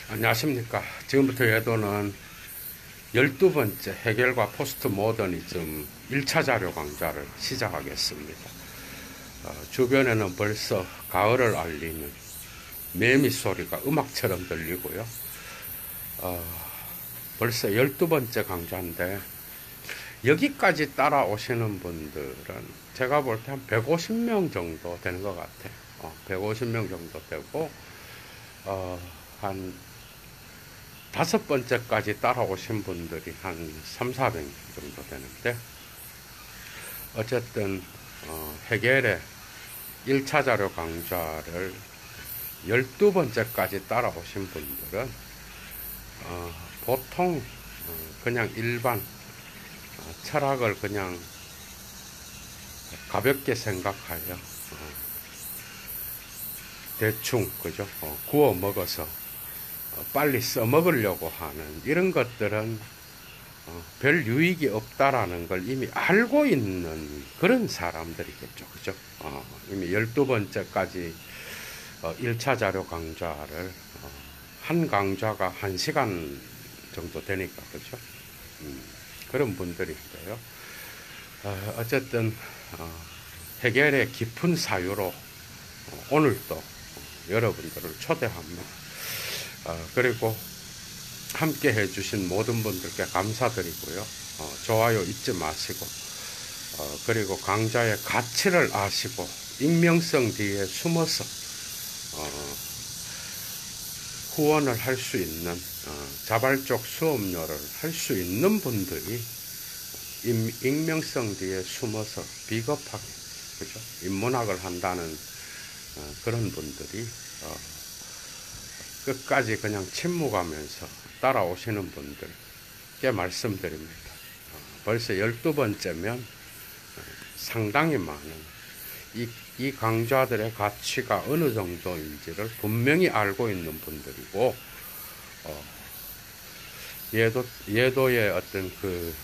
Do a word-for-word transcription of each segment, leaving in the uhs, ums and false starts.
안녕하십니까. 지금부터 예도는 열두 번째 해겔과 포스트 모더니즘 일 차 자료 강좌를 시작하겠습니다. 어, 주변에는 벌써 가을을 알리는 매미 소리가 음악처럼 들리고요. 어, 벌써 열두 번째 강좌인데 여기까지 따라오시는 분들은 제가 볼 때 한 백오십 명 정도 되는 것 같아요. 어, 백오십 명 정도 되고 어, 한 다섯 번째까지 따라오신 분들이 한 삼사백 명 정도 되는데, 어쨌든 어, 해겔의 일 차 자료 강좌를 열두 번째까지 따라오신 분들은 어, 보통 어, 그냥 일반 어, 철학을 그냥 가볍게 생각하여 어, 대충 그죠? 어, 구워 먹어서 빨리 써먹으려고 하는 이런 것들은 별 유익이 없다라는 걸 이미 알고 있는 그런 사람들이겠죠. 그죠? 어, 이미 열두 번째까지 일 차 자료 강좌를 한 강좌가 한 시간 정도 되니까 그죠? 음, 그런 분들인데요. 어, 어쨌든 어, 해겔의 깊은 사유로 오늘도 여러분들을 초대합니다. 어, 그리고 함께 해주신 모든 분들께 감사드리고요. 어, 좋아요 잊지 마시고, 어, 그리고 강좌의 가치를 아시고 익명성 뒤에 숨어서 어, 후원을 할 수 있는 어, 자발적 수업료를 할 수 있는 분들이 임, 익명성 뒤에 숨어서 비겁하게 그죠? 인문학을 한다는 어, 그런 분들이 어, 끝까지 그냥 침묵하면서 따라오시는 분들께 말씀드립니다. 벌써 열두 번째면 상당히 많은 이, 이 강좌들의 가치가 어느 정도인지를 분명히 알고 있는 분들이고, 어, 예도, 예도의 어떤 그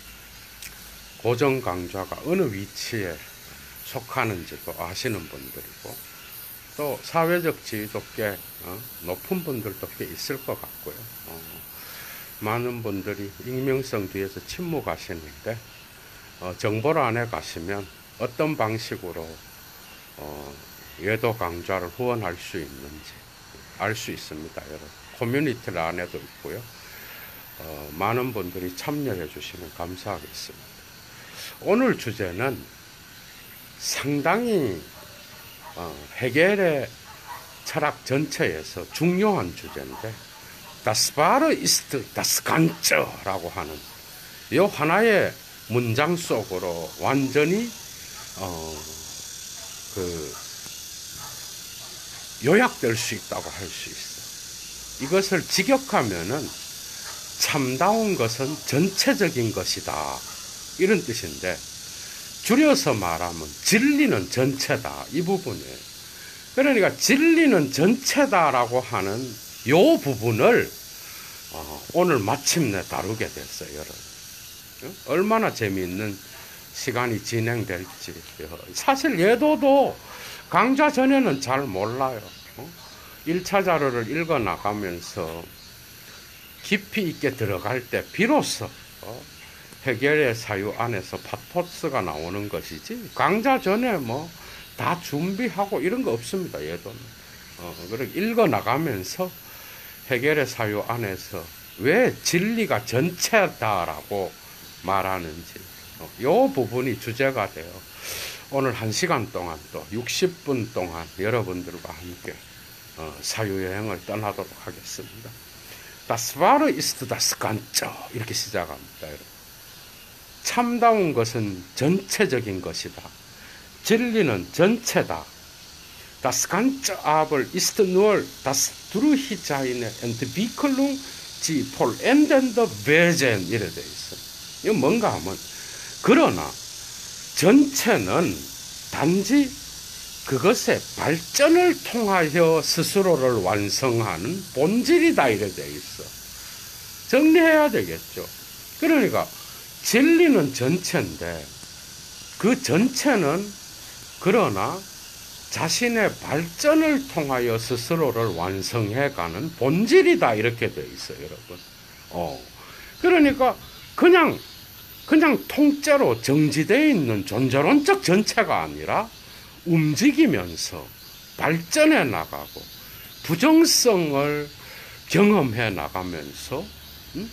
고정 강좌가 어느 위치에 속하는지도 아시는 분들이고, 또 사회적 지위도 꽤 어, 높은 분들도 꽤 있을 것 같고요. 어, 많은 분들이 익명성 뒤에서 침묵하시는데 어, 정보를 안에 가시면 어떤 방식으로 어, 예도 강좌를 후원할 수 있는지 알 수 있습니다. 여러분, 커뮤니티 안에도 있고요. 어, 많은 분들이 참여해 주시면 감사하겠습니다. 오늘 주제는 상당히 어, 해겔의 철학 전체에서 중요한 주제인데, Das Wahre ist das Ganze라고 하는 이 하나의 문장 속으로 완전히 어, 그 요약될 수 있다고 할 수 있어. 이것을 직역하면은 참다운 것은 전체적인 것이다, 이런 뜻인데, 줄여서 말하면 진리는 전체다, 이 부분이에요. 그러니까 진리는 전체다라고 하는 이 부분을 어, 오늘 마침내 다루게 됐어요, 여러분. 얼마나 재미있는 시간이 진행될지. 사실 예도도 강좌 전에는 잘 몰라요. 일 차 자료를 읽어 나가면서 깊이 있게 들어갈 때 비로소 해겔의 사유 안에서 파토스가 나오는 것이지, 강좌 전에 뭐 다 준비하고 이런 거 없습니다, 얘도는. 어, 그렇게 읽어 나가면서 해겔의 사유 안에서 왜 진리가 전체다라고 말하는지, 어, 이 부분이 주제가 돼요. 오늘 한 시간 동안 또 육십 분 동안 여러분들과 함께 어, 사유여행을 떠나도록 하겠습니다. Das Wahre ist das Ganze, 이렇게 시작합니다, 여러분. 참다운 것은 전체적인 것이다. 진리는 전체다. Das ganze aber ist nur das durch seine Entwicklung die vollendende Wesen, 이래 돼 있어. 이거 뭔가 하면, 그러나 전체는 단지 그것의 발전을 통하여 스스로를 완성하는 본질이다, 이래 돼 있어. 정리해야 되겠죠. 그러니까 진리는 전체인데, 그 전체는 그러나 자신의 발전을 통하여 스스로를 완성해가는 본질이다 이렇게 되어 있어요, 여러분. 어. 그러니까 그냥 그냥 통째로 정지되어 있는 존재론적 전체가 아니라 움직이면서 발전해 나가고 부정성을 경험해 나가면서 음?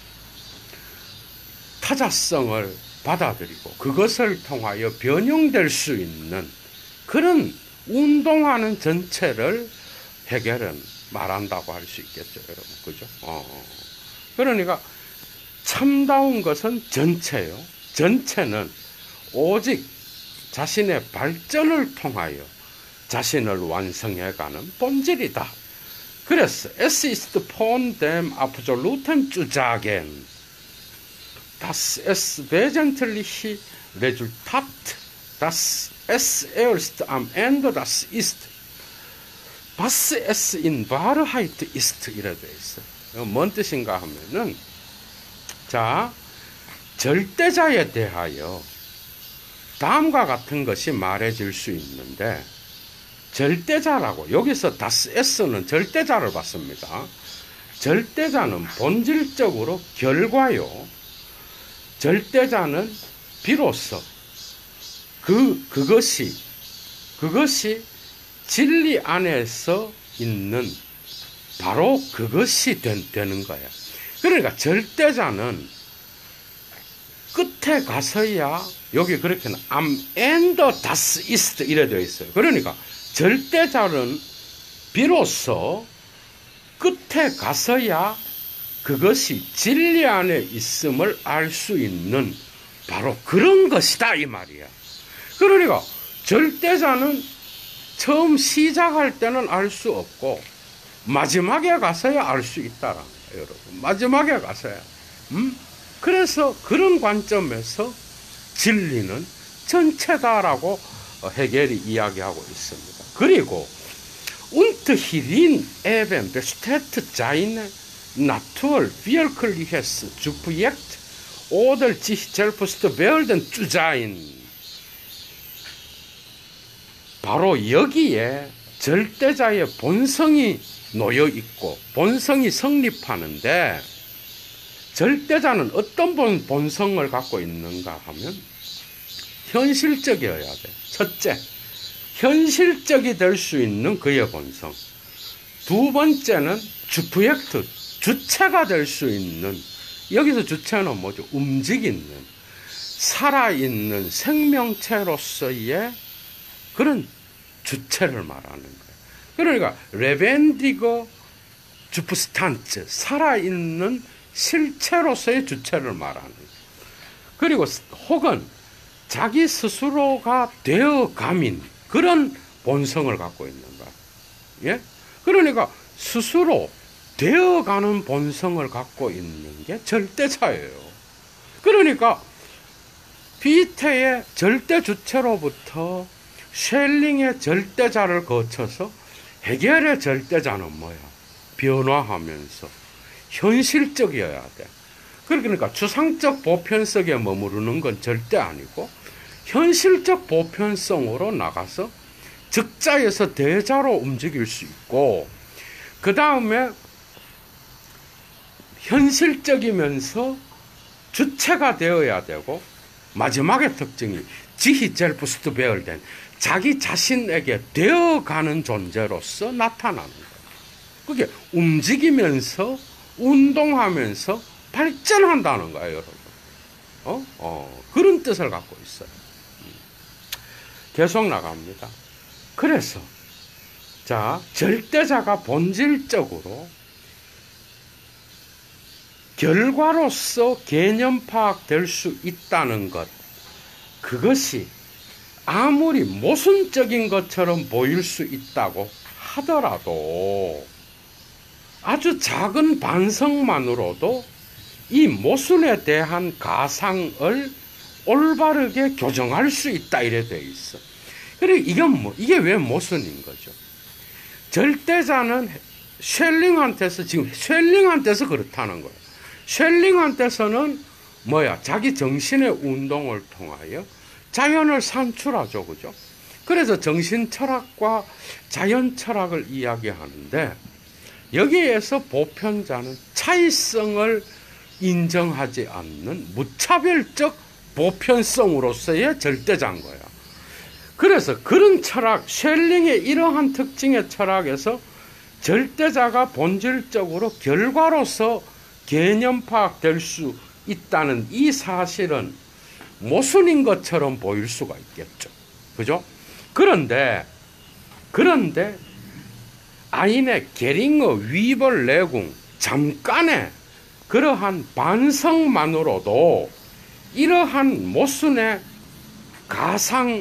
타자성을 받아들이고 그것을 통하여 변형될 수 있는 그런 운동하는 전체를 해겔은 말한다고 할 수 있겠죠, 여러분. 그죠? 어. 그러니까 참다운 것은 전체요. 전체는 오직 자신의 발전을 통하여 자신을 완성해가는 본질이다. 그래서 es ist von dem absoluten Zusagen, dass es wesentliche Resultat, dass es erst am Ende das ist, was es in Wahrheit ist. 이래 돼 있어요. 뭔 뜻인가 하면은, 자, 절대자에 대하여 다음과 같은 것이 말해질 수 있는데, 절대자라고, 여기서 das S는 절대자를 받습니다. 절대자는 본질적으로 결과요. 절대자는 비로소 그, 그것이, 그것이 진리 안에서 있는 바로 그것이 된, 되는 거야. 그러니까 절대자는 끝에 가서야, 여기 그렇게는 am Ende das ist 이래 되어 있어요. 그러니까 절대자는 비로소 끝에 가서야 그것이 진리 안에 있음을 알 수 있는 바로 그런 것이다 이 말이야. 그러니까 절대자는 처음 시작할 때는 알 수 없고 마지막에 가서야 알 수 있다라 여러분. 마지막에 가서야. 음? 그래서 그런 관점에서 진리는 전체다라고 헤겔이 이야기하고 있습니다. 그리고 und hierin eben besteht seine Natur wirkliches Subjekt oder sich selbst werden zu sein. 바로 여기에 절대자의 본성이 놓여 있고 본성이 성립하는데, 절대자는 어떤 본, 본성을 갖고 있는가 하면 현실적이어야 돼. 첫째, 현실적이 될 수 있는 그의 본성. 두 번째는 주프젝트, 주체가 될 수 있는, 여기서 주체는 뭐죠? 움직이는, 살아있는 생명체로서의 그런 주체를 말하는 거예요. 그러니까 레벤디거 주프스탄츠, 살아있는 실체로서의 주체를 말하는 거예요. 그리고 혹은 자기 스스로가 되어가민 그런 본성을 갖고 있는 거야. 예? 그러니까 스스로 되어가는 본성을 갖고 있는 게 절대자예요. 그러니까 피테의 절대 주체로부터 쉘링의 절대자를 거쳐서 헤겔의 절대자는 뭐야? 변화하면서 현실적이어야 돼. 그러니까 추상적 보편성에 머무르는 건 절대 아니고 현실적 보편성으로 나가서 적자에서 대자로 움직일 수 있고, 그 다음에 현실적이면서 주체가 되어야 되고, 마지막의 특징이 지히 젤프스트 베얼된 자기 자신에게 되어가는 존재로서 나타나는 거예요. 그게 움직이면서 운동하면서 발전한다는 거예요, 여러분. 어? 어, 그런 뜻을 갖고 있어요. 계속 나갑니다. 그래서 자, 절대자가 본질적으로 결과로서 개념 파악될 수 있다는 것, 그것이 아무리 모순적인 것처럼 보일 수 있다고 하더라도 아주 작은 반성만으로도 이 모순에 대한 가상을 올바르게 교정할 수 있다 이래 돼 있어. 그래, 이건 뭐, 이게 왜 모순인 거죠? 절대자는 쉘링한테서, 지금 쉘링한테서 그렇다는 거예요. 쉘링한테서는 뭐야? 자기 정신의 운동을 통하여 자연을 산출하죠, 그죠? 그래서 정신철학과 자연철학을 이야기하는데, 여기에서 보편자는 차이성을 인정하지 않는 무차별적 보편성으로서의 절대자인 거야. 그래서 그런 철학, 쉘링의 이러한 특징의 철학에서 절대자가 본질적으로 결과로서 개념 파악될 수 있다는 이 사실은 모순인 것처럼 보일 수가 있겠죠. 그죠? 그런데, 그런데, 아인의 게링어 위벌 내궁 잠깐의 그러한 반성만으로도 이러한 모순의 가상을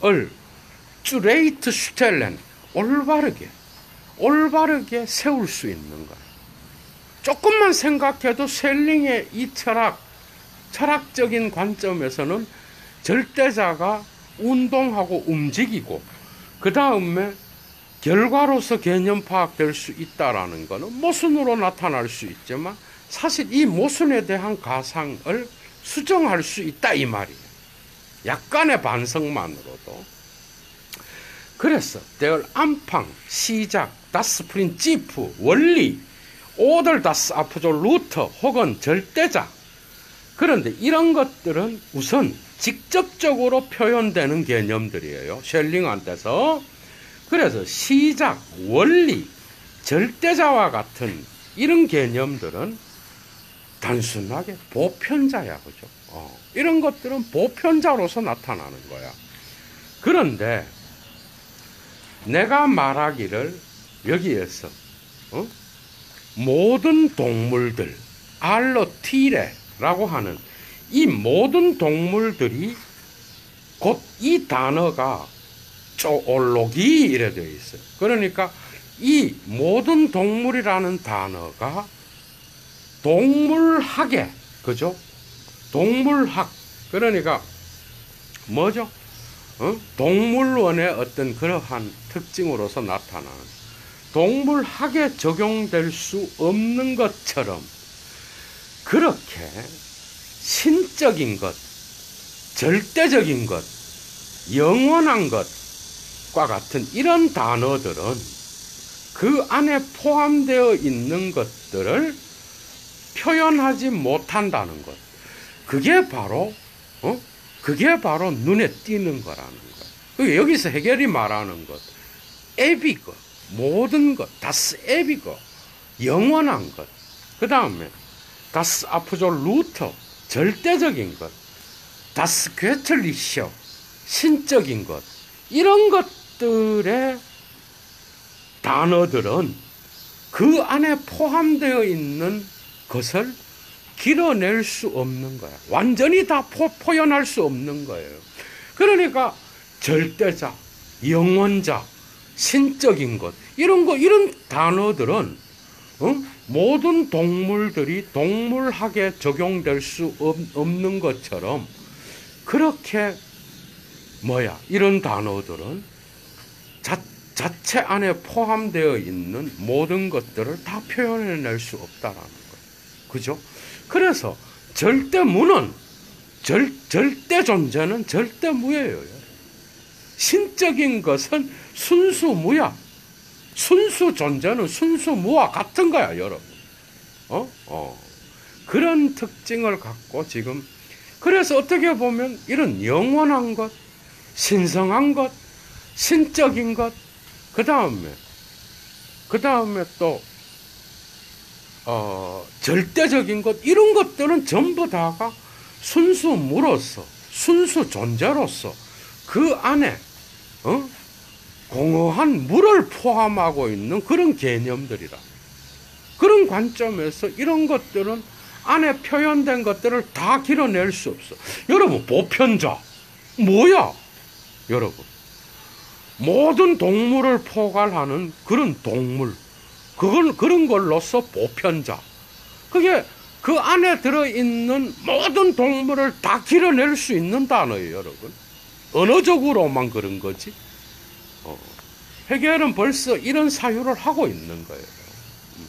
쭈레이트 슈텔렌 올바르게 올바르게 세울 수 있는 거예요. 조금만 생각해도 셀링의 이 철학, 철학적인 관점에서는 절대자가 운동하고 움직이고 그 다음에 결과로서 개념 파악될 수 있다라는 것은 모순으로 나타날 수 있지만 사실 이 모순에 대한 가상을 수정할 수 있다 이 말이에요. 약간의 반성만으로도. 그래서 der Anfang, 시작, das Prinzip, 원리, oder das Absolute 혹은 절대자. 그런데 이런 것들은 우선 직접적으로 표현되는 개념들이에요. 쉘링한테서. 그래서 시작, 원리, 절대자와 같은 이런 개념들은 단순하게 보편자야, 그죠? 어, 이런 것들은 보편자로서 나타나는 거야. 그런데 내가 말하기를 여기에서 어? 모든 동물들, 알로티레라고 하는 이 모든 동물들이 곧 이 단어가 쪼올로기 이래 되어 있어요. 그러니까 이 모든 동물이라는 단어가 동물학에, 그죠? 동물학. 그러니까 뭐죠? 어? 동물원의 어떤 그러한 특징으로서 나타나는 동물학에 적용될 수 없는 것처럼 그렇게 신적인 것, 절대적인 것, 영원한 것과 같은 이런 단어들은 그 안에 포함되어 있는 것들을 표현하지 못한다는 것. 그게 바로, 어? 그게 바로 눈에 띄는 거라는 것. 여기서 해결이 말하는 것. 에비거, 모든 것, 다스 에비거, 영원한 것. 그 다음에, 다스 아프졸루터, 절대적인 것. 다스 괴틀리셔, 신적인 것. 이런 것들의 단어들은 그 안에 포함되어 있는 것을 길어낼 수 없는 거야. 완전히 다 포, 표현할 수 없는 거예요. 그러니까 절대자, 영원자, 신적인 것 이런 거 이런 단어들은 어? 모든 동물들이 동물학에 적용될 수 없, 없는 것처럼 그렇게 뭐야 이런 단어들은 자, 자체 안에 포함되어 있는 모든 것들을 다 표현해낼 수 없다라는 거예요. 그죠? 그래서 절대무는 절, 절대 존재는 절대무예요. 신적인 것은 순수무야. 순수 존재는 순수무와 같은 거야, 여러분. 어? 어. 그런 특징을 갖고 지금 그래서 어떻게 보면 이런 영원한 것, 신성한 것, 신적인 것, 그 다음에 그 다음에 또 어, 절대적인 것 이런 것들은 전부 다가 순수 무로서 순수 존재로서 그 안에 어? 공허한 물을 포함하고 있는 그런 개념들이라. 그런 관점에서 이런 것들은 안에 표현된 것들을 다 길어낼 수 없어. 여러분 보편자 뭐야? 여러분 모든 동물을 포괄하는 그런 동물 그걸 그런 걸로서 보편자. 그게 그 안에 들어있는 모든 동물을 다 길어낼 수 있는 단어예요, 여러분. 언어적으로만 그런 거지. 어. 해겔은 벌써 이런 사유를 하고 있는 거예요. 음.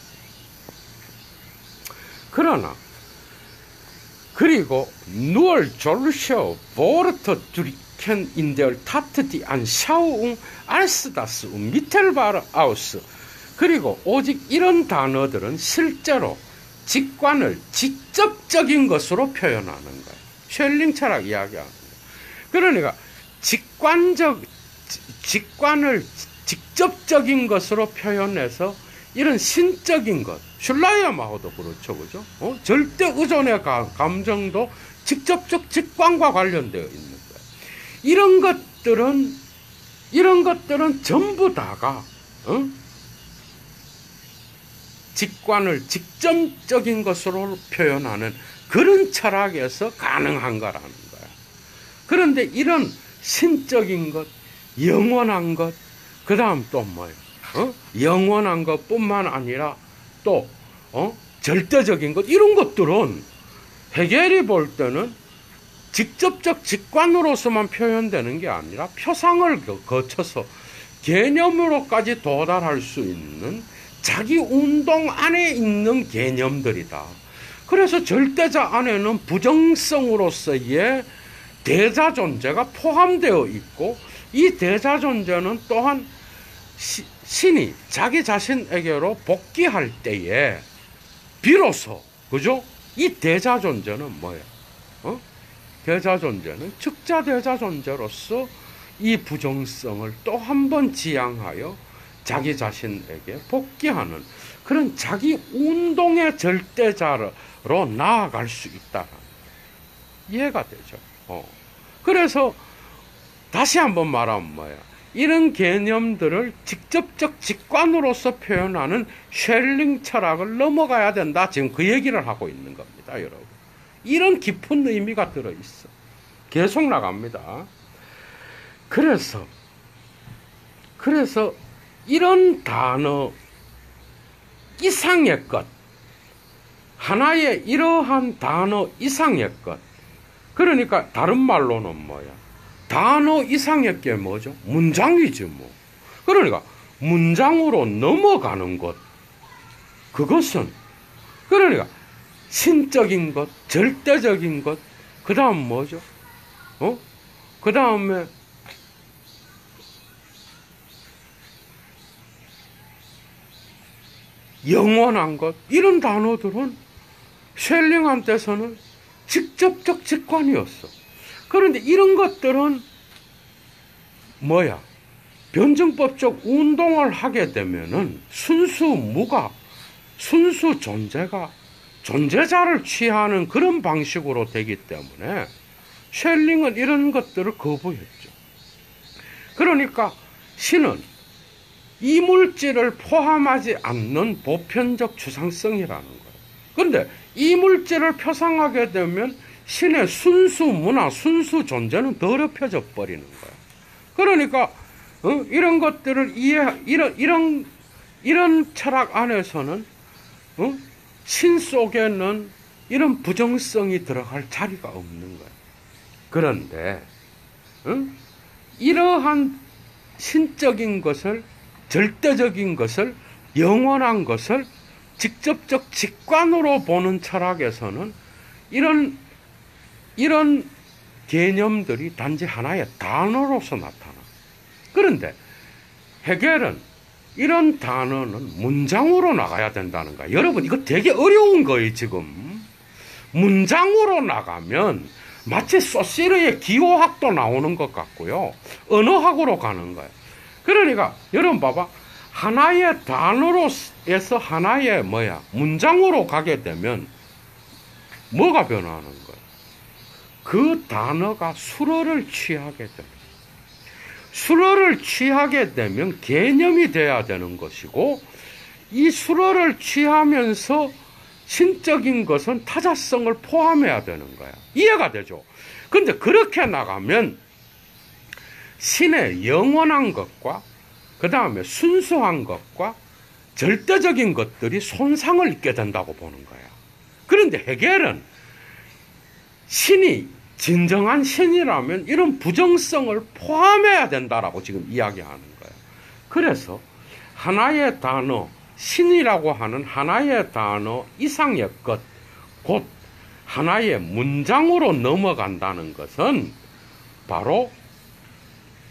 그러나 그리고 누얼 졸셔 보르터 드리케 Erken in der Tat die Anschauung als das unmittelbare aus. 그리고 오직 이런 단어들은 실제로 직관을 직접적인 것으로 표현하는 거예요. 쉘링 철학 이야기하는 거예요. 그러니까 직관적, 직관을 직접적인 것으로 표현해서 이런 신적인 것, 슐라이어마호도 그렇죠, 그죠? 어? 절대 의존의 감정도 직접적 직관과 관련되어 있는 거예요. 이런 것들은, 이런 것들은 전부 다가, 어? 직관을 직접적인 것으로 표현하는 그런 철학에서 가능한 거라는 거야. 그런데 이런 신적인 것, 영원한 것, 그 다음 또 뭐예요? 어? 영원한 것뿐만 아니라 또 어? 절대적인 것, 이런 것들은 헤겔이 볼 때는 직접적 직관으로서만 표현되는 게 아니라 표상을 거쳐서 개념으로까지 도달할 수 있는 자기 운동 안에 있는 개념들이다. 그래서 절대자 안에는 부정성으로서의 대자 존재가 포함되어 있고, 이 대자 존재는 또한 시, 신이 자기 자신에게로 복귀할 때에 비로소, 그죠? 이 대자 존재는 뭐예요? 어? 대자 존재는 즉자 대자 존재로서 이 부정성을 또 한 번 지향하여 자기 자신에게 복귀하는 그런 자기 운동의 절대자로 나아갈 수 있다. 이해가 되죠. 어. 그래서 다시 한번 말하면 뭐야? 이런 개념들을 직접적 직관으로서 표현하는 쉘링 철학을 넘어가야 된다. 지금 그 얘기를 하고 있는 겁니다, 여러분. 이런 깊은 의미가 들어있어. 계속 나갑니다. 그래서, 그래서 이런 단어 이상의 것, 하나의 이러한 단어 이상의 것, 그러니까 다른 말로는 뭐야? 단어 이상의 게 뭐죠? 문장이지 뭐. 그러니까 문장으로 넘어가는 것, 그것은 그러니까 신적인 것, 절대적인 것, 그 다음 뭐죠? 어? 그 다음에 영원한 것, 이런 단어들은 쉘링한테서는 직접적 직관이었어. 그런데 이런 것들은 뭐야? 변증법적 운동을 하게 되면은 순수 무가, 순수 존재가 존재자를 취하는 그런 방식으로 되기 때문에 쉘링은 이런 것들을 거부했죠. 그러니까 신은 이물질을 포함하지 않는 보편적 추상성이라는 거예요. 그런데 이물질을 표상하게 되면 신의 순수 문화, 순수 존재는 더럽혀져 버리는 거예요. 그러니까 어? 이런 것들을 이해, 이런 이런 이런 철학 안에서는 어? 신 속에는 이런 부정성이 들어갈 자리가 없는 거예요. 그런데 어? 이러한 신적인 것을, 절대적인 것을, 영원한 것을 직접적 직관으로 보는 철학에서는 이런 이런 개념들이 단지 하나의 단어로서 나타나. 그런데 헤겔은 이런 단어는 문장으로 나가야 된다는 거야. 여러분, 이거 되게 어려운 거예요, 지금. 문장으로 나가면 마치 소시르의 기호학도 나오는 것 같고요. 언어학으로 가는 거예요. 그러니까 여러분 봐봐. 하나의 단어로에서 하나의 뭐야? 문장으로 가게 되면 뭐가 변화하는 거예요? 그 단어가 수어를 취하게 됩니다. 수어를 취하게 되면 개념이 돼야 되는 것이고, 이 수어를 취하면서 신적인 것은 타자성을 포함해야 되는 거야. 이해가 되죠? 근데 그렇게 나가면 신의 영원한 것과 그 다음에 순수한 것과 절대적인 것들이 손상을 입게 된다고 보는 거야. 그런데 헤겔은 신이 진정한 신이라면 이런 부정성을 포함해야 된다라고 지금 이야기하는 거예요. 그래서 하나의 단어, 신이라고 하는 하나의 단어 이상의 것, 곧 하나의 문장으로 넘어간다는 것은 바로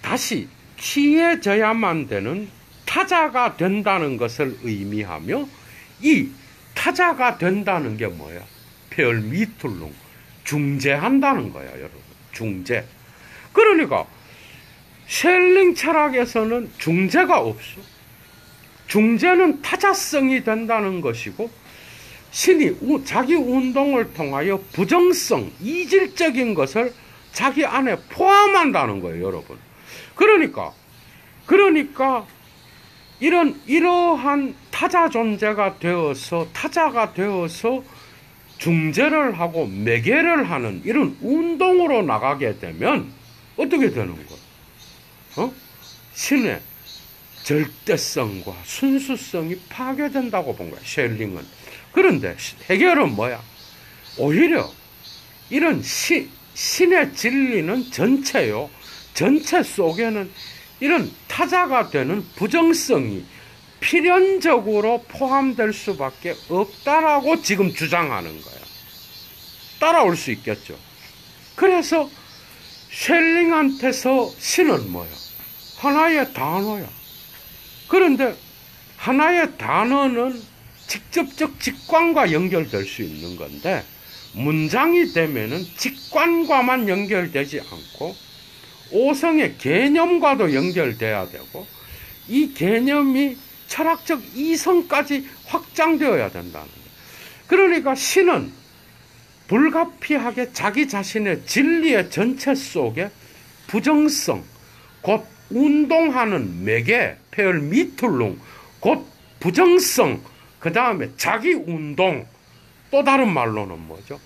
다시 취해져야만 되는 타자가 된다는 것을 의미하며, 이 타자가 된다는 게 뭐야? 페얼미툴룽, 중재한다는 거야, 여러분. 중재. 그러니까 셸링 철학에서는 중재가 없어. 중재는 타자성이 된다는 것이고, 신이 자기 운동을 통하여 부정성, 이질적인 것을 자기 안에 포함한다는 거예요, 여러분. 그러니까, 그러니까, 이런, 이러한 타자 존재가 되어서, 타자가 되어서 중재를 하고 매개를 하는 이런 운동으로 나가게 되면 어떻게 되는 거야? 어? 신의 절대성과 순수성이 파괴된다고 본 거야, 셸링은. 그런데 해결은 뭐야? 오히려 이런 시, 신의 진리는 전체요. 전체 속에는 이런 타자가 되는 부정성이 필연적으로 포함될 수밖에 없다라고 지금 주장하는 거야. 따라올 수 있겠죠. 그래서 셸링한테서 신은 뭐야? 하나의 단어야. 그런데 하나의 단어는 직접적 직관과 연결될 수 있는 건데, 문장이 되면은 직관과만 연결되지 않고 오성의 개념과도 연결돼야 되고, 이 개념이 철학적 이성까지 확장되어야 된다는 거예요. 그러니까 신은 불가피하게 자기 자신의 진리의 전체 속에 부정성, 곧 운동하는 매개, 페얼미툴룽, 곧 부정성, 그 다음에 자기 운동, 또 다른 말로는 뭐죠?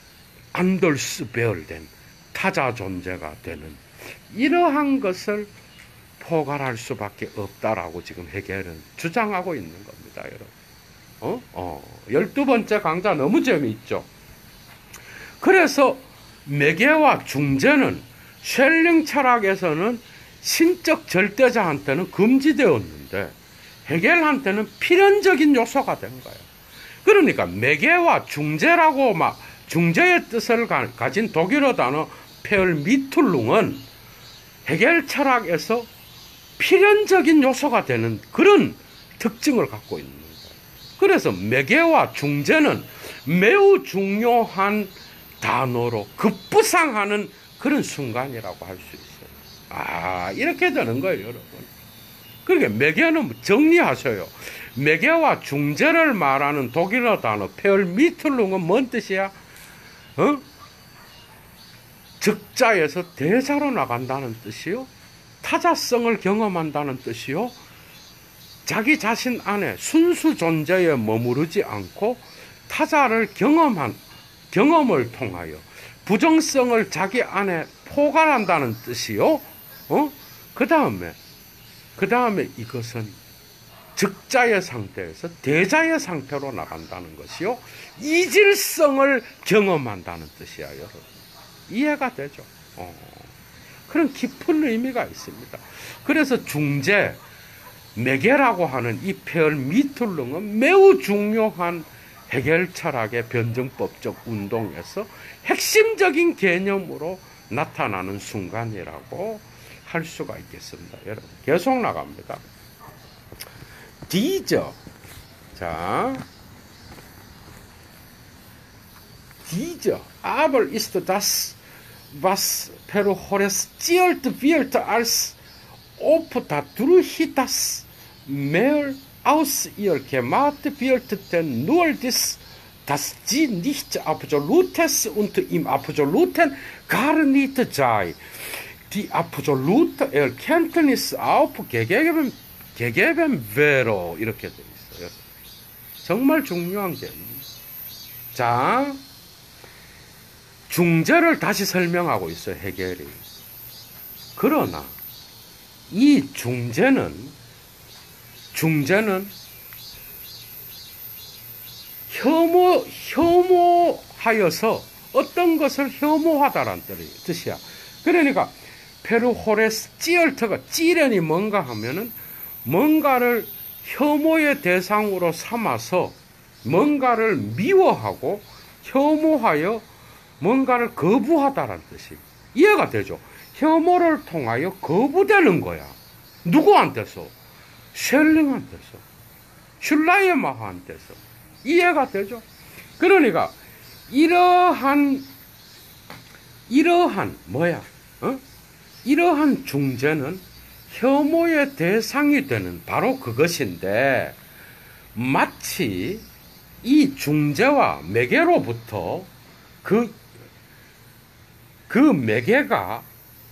안덜스베얼된 타자 존재가 되는 이러한 것을 포괄할 수밖에 없다라고 지금 해겔은 주장하고 있는 겁니다, 여러분. 어? 어. 열두 번째 강좌 너무 재미있죠? 그래서 매개와 중재는 셸링 철학에서는 신적 절대자한테는 금지되었는데 해겔한테는 필연적인 요소가 된 거예요. 그러니까 매개와 중재라고 막 중재의 뜻을 가, 가진 독일어 단어 페얼미툴룽은 해겔 철학에서 필연적인 요소가 되는 그런 특징을 갖고 있는 거예요. 그래서 매개와 중재는 매우 중요한 단어로 급부상하는 그런 순간이라고 할 수 있어요. 아, 이렇게 되는 거예요, 여러분. 그러니까 매개는 정리하셔요. 매개와 중재를 말하는 독일어 단어 페얼미툴룽은 뭔 뜻이야? 어? 적자에서 대자로 나간다는 뜻이요. 타자성을 경험한다는 뜻이요. 자기 자신 안에 순수 존재에 머무르지 않고 타자를 경험한 경험을 통하여 부정성을 자기 안에 포괄한다는 뜻이요. 어? 그 다음에 그 다음에 이것은 적자의 상태에서 대자의 상태로 나간다는 것이요. 이질성을 경험한다는 뜻이야, 여러분. 이해가 되죠? 어. 그런 깊은 의미가 있습니다. 그래서 중재, 매개라고 하는 이 페얼미툴룽은 매우 중요한 해겔 철학의 변증법적 운동에서 핵심적인 개념으로 나타나는 순간이라고 할 수가 있겠습니다. 여러분, 계속 나갑니다. 디저. 자, 디저. Aber ist das, was per Horace zielt wird als ob dadurch das mehr aus ihr gemacht wird, denn nur das, dass sie nicht Absolutes und im Absoluten gar nicht sei. Die absolute Erkenntnis aufgegeben gegeben wäre. 이렇게 되어 있어요. 정말 중요한 게. 자, 중재를 다시 설명하고 있어요, 해겔이. 그러나 이 중재는 중재는 혐오 혐오하여서 어떤 것을 혐오하다라는 뜻이야. 그러니까 페르호레스 찌얼트가 찌련이 뭔가 하면은 뭔가를 혐오의 대상으로 삼아서 뭔가를 미워하고 혐오하여 뭔가를 거부하다라는 뜻이 이해가 되죠. 혐오를 통하여 거부되는 거야. 누구한테서? 셸링한테서, 슐라이마하한테서. 이해가 되죠? 그러니까 이러한 이러한 뭐야? 어? 이러한 중재는 혐오의 대상이 되는 바로 그것인데, 마치 이 중재와 매개로부터 그, 그 매개가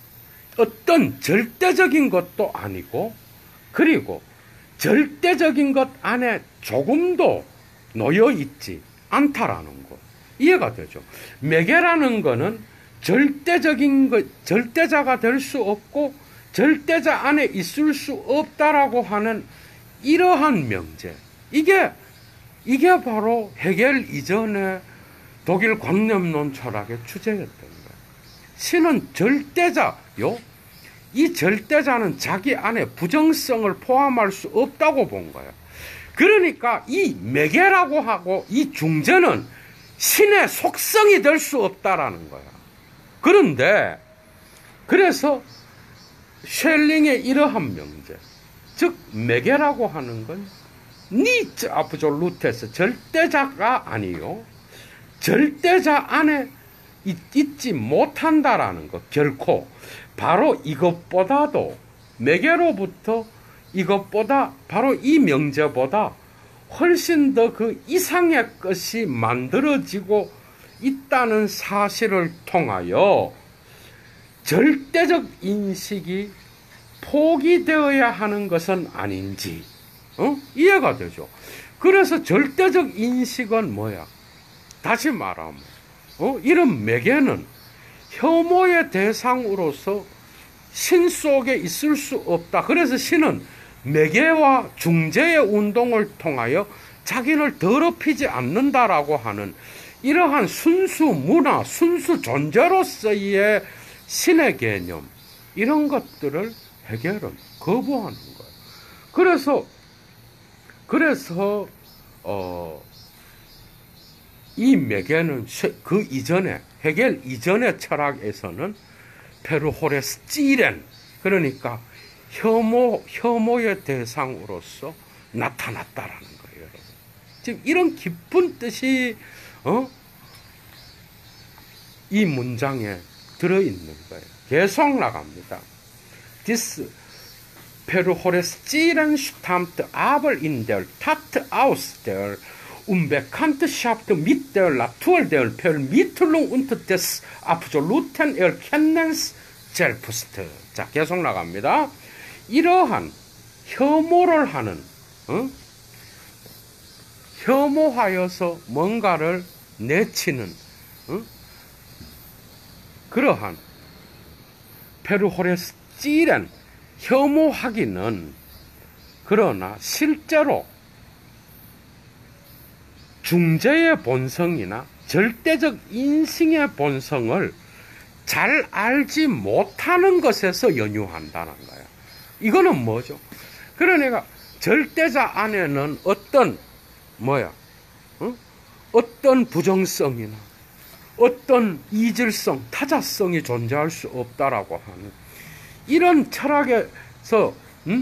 어떤 절대적인 것도 아니고, 그리고 절대적인 것 안에 조금도 놓여 있지 않다라는 거. 이해가 되죠? 매개라는 거는 절대적인 것, 절대자가 될 수 없고 절대자 안에 있을 수 없다라고 하는 이러한 명제. 이게 이게 바로 헤겔 이전의 독일 관념론 철학의 주제였던 거예요. 신은 절대자요. 이 절대자는 자기 안에 부정성을 포함할 수 없다고 본 거예요. 그러니까 이 매개라고 하고 이 중재는 신의 속성이 될 수 없다라는 거야. 그런데 그래서 셸링의 이러한 명제, 즉 매개라고 하는 건 니츠 아브솔루트에서 절대자가 아니요, 절대자 안에 있, 있지 못한다라는 것. 결코 바로 이것보다도, 매개로부터 이것보다, 바로 이 명제보다 훨씬 더 그 이상의 것이 만들어지고 있다는 사실을 통하여 절대적 인식이 포기되어야 하는 것은 아닌지, 어? 이해가 되죠? 그래서 절대적 인식은 뭐야? 다시 말하면, 어? 이런 매개는 혐오의 대상으로서 신 속에 있을 수 없다. 그래서 신은 매개와 중재의 운동을 통하여 자기를 더럽히지 않는다라고 하는 이러한 순수 문화, 순수 존재로서의 신의 개념, 이런 것들을 헤겔은 거부하는 거예요. 그래서 그래서 어, 이 매개는 그 이전에, 헤겔 이전의 철학에서는 페르호레스 찌렌, 그러니까 혐오, 혐오의 대상으로서 나타났다라는 거예요, 여러분. 지금 이런 깊은 뜻이 어? 이 문장에 들어있는 거예요. 계속 나갑니다. This Perhoreszieren stammt aber in der Tat aus der Unbekanntschaft mit der Natur der Vermittlung und des absoluten Erkennens selbst. 자, 계속 나갑니다. 이러한 혐오를 하는, 어? 혐오하여서 뭔가를 내치는, 어? 그러한 페르호레스찌렌, 혐오하기는, 그러나 실제로 중재의 본성이나 절대적 인식의 본성을 잘 알지 못하는 것에서 연유한다는 거예요. 이거는 뭐죠? 그러니까 절대자 안에는 어떤 뭐야? 어? 어떤 부정성이나 어떤 이질성, 타자성이 존재할 수 없다라고 하는 이런 철학에서 음?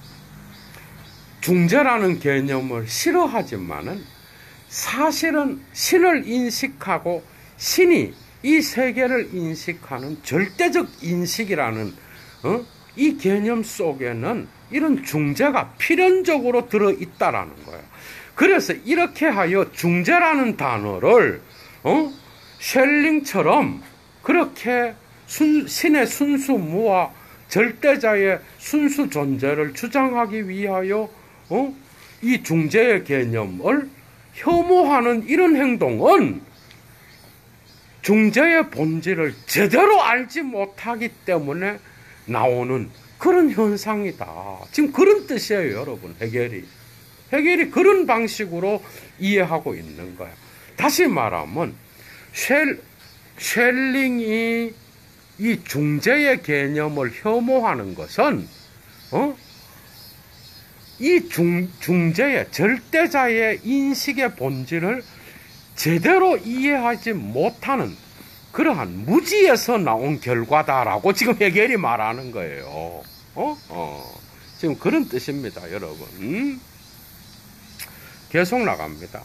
중재라는 개념을 싫어하지만은 사실은 신을 인식하고 신이 이 세계를 인식하는 절대적 인식이라는 어? 이 개념 속에는 이런 중재가 필연적으로 들어있다라는 거예요. 그래서 이렇게 하여 중재라는 단어를 어? 셸링처럼 그렇게 순, 신의 순수 무와 절대자의 순수 존재를 주장하기 위하여 어? 이 중재의 개념을 혐오하는 이런 행동은 중재의 본질을 제대로 알지 못하기 때문에 나오는 그런 현상이다. 지금 그런 뜻이에요, 여러분. 헤겔이. 헤겔이 그런 방식으로 이해하고 있는 거예요. 다시 말하면 셸, 셸링이 이 중재의 개념을 혐오하는 것은 어? 이 중, 중재의 절대자의 인식의 본질을 제대로 이해하지 못하는 그러한 무지에서 나온 결과다라고 지금 해겔이 말하는 거예요. 어? 어. 지금 그런 뜻입니다, 여러분. 음? 계속 나갑니다.